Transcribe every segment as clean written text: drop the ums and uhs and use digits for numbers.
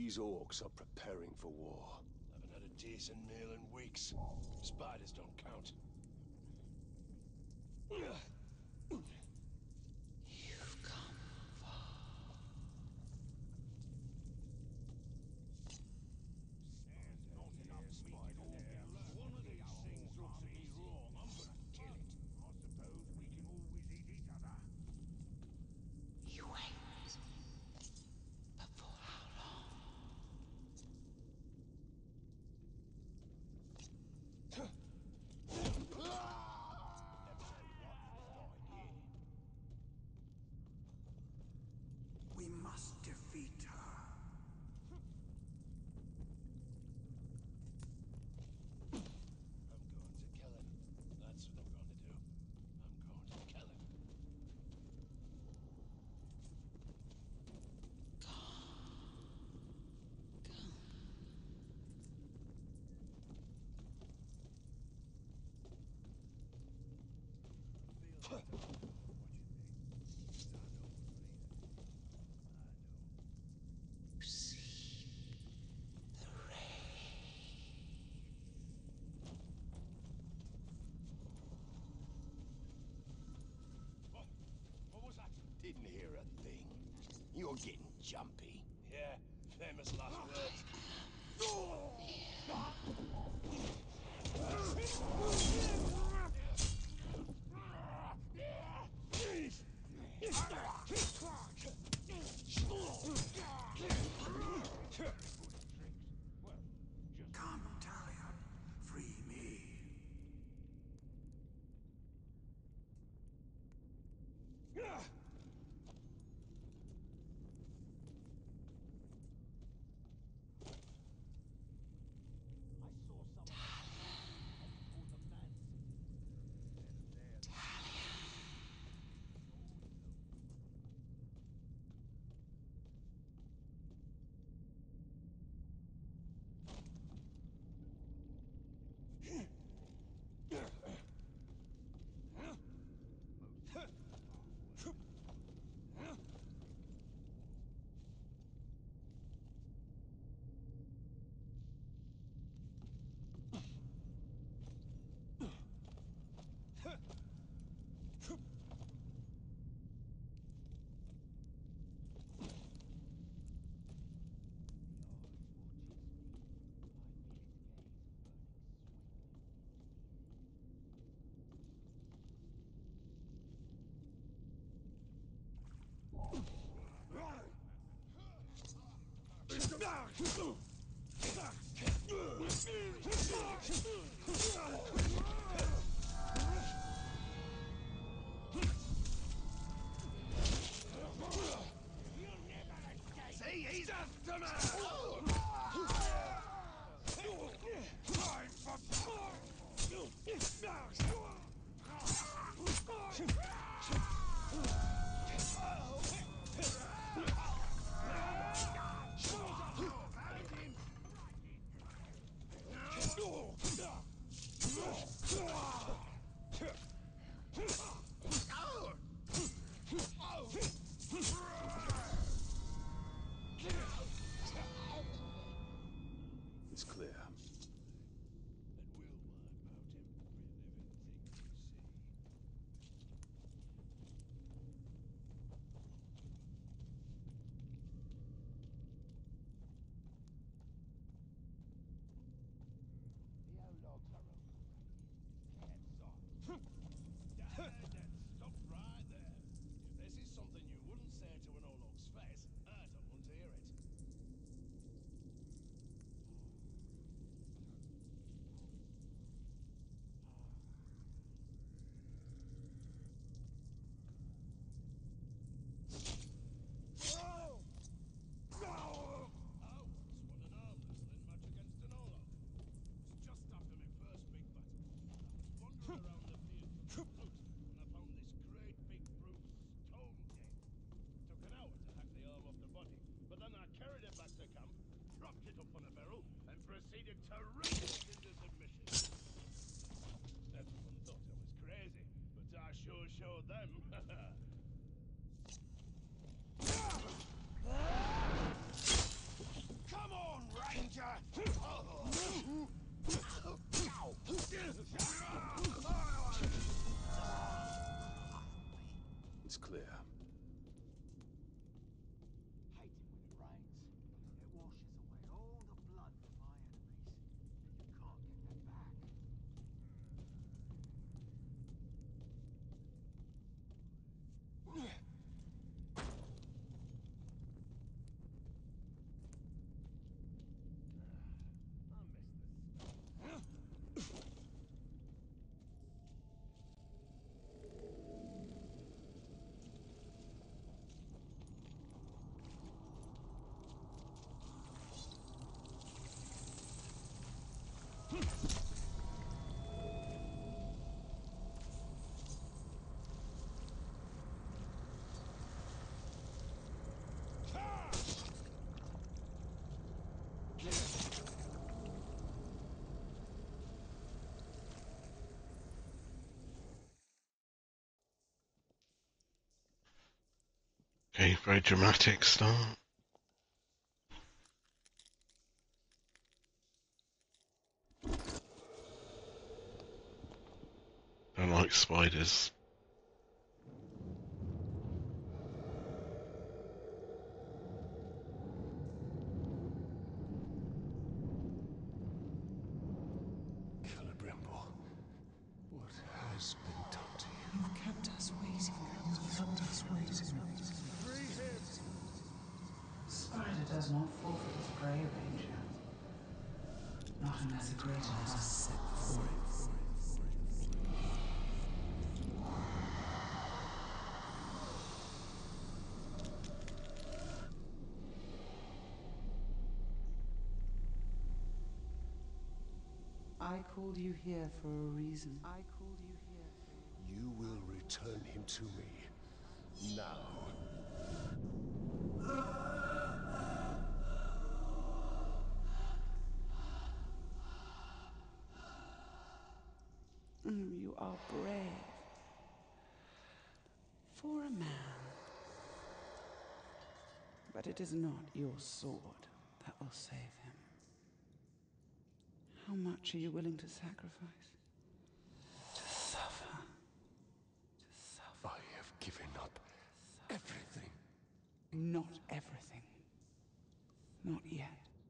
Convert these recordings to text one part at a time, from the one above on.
These orcs are preparing for war. Haven't had a decent meal in weeks. Spiders don't count. You've come far. There's not enough spider there. One of these things looks at me wrong. I'm gonna kill it. I suppose we can always eat each other. You wait. But for how long? We must defeat her. I'm going to kill him. That's what I'm going to do. I'm going to kill him. What was that? Didn't hear a thing. You're getting jumpy. Yeah, famous last words. Come, Talion. Free me. I saw someone. Toward the man city. See, he's after me! Time for Okay, very dramatic start. Don't like spiders. Celebrimbor, what has been done to you? You've kept us waiting. You've kept us waiting. Free him! Spider does not forfeit its prey, Ranger. Not unless a greater has set before it. I called you here for a reason. You will return him to me. Now. You are brave. For a man. But it is not your sword that will save him. How much are you willing to sacrifice? To suffer. I have given up everything. Not everything. Not yet.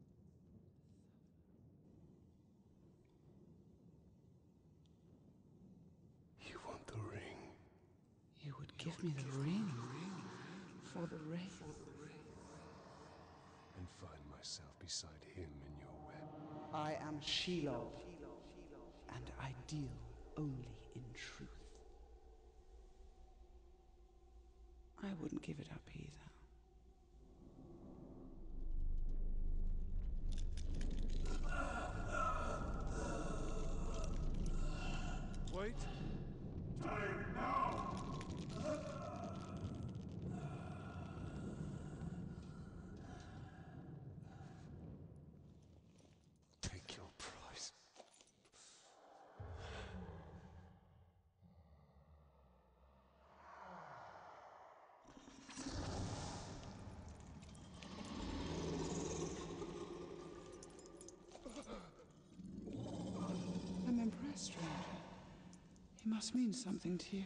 You want the ring? You would give me the ring for the ring. And find myself beside him in your web. I am Shelob, and I deal only in truth. I wouldn't give it up either. Wait! Take your prize. I'm impressed, stranger. He must mean something to you.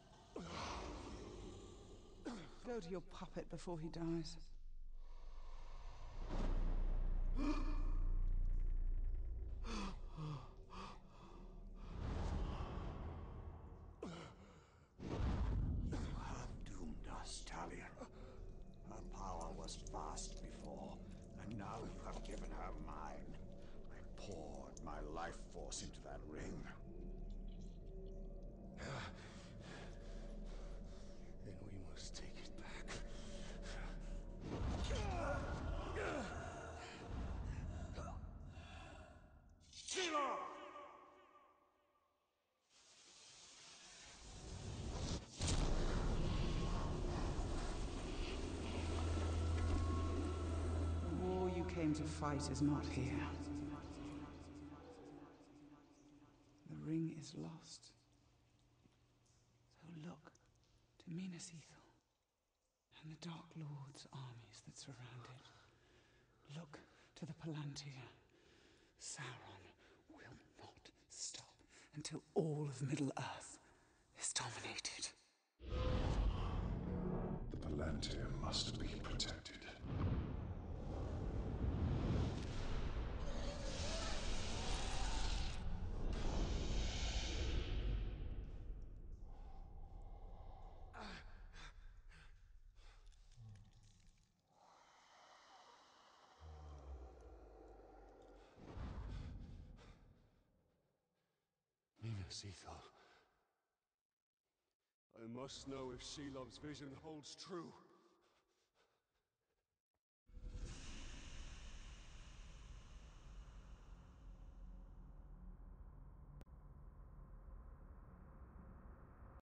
Go to your puppet before he dies. You have doomed us, Talia. Her power was vast before, and now you have given her mine. I poured my life force into that ring. Then we must take it back. Shelob! The war you came to fight is not here. The ring is lost. So look to Minas Ithil and the Dark Lord's armies that surround it. Look to the Palantir. Sauron will not stop until all of Middle-earth is dominated. The Palantir must be protected. Minas Ithil. I must know if Shelob's vision holds true.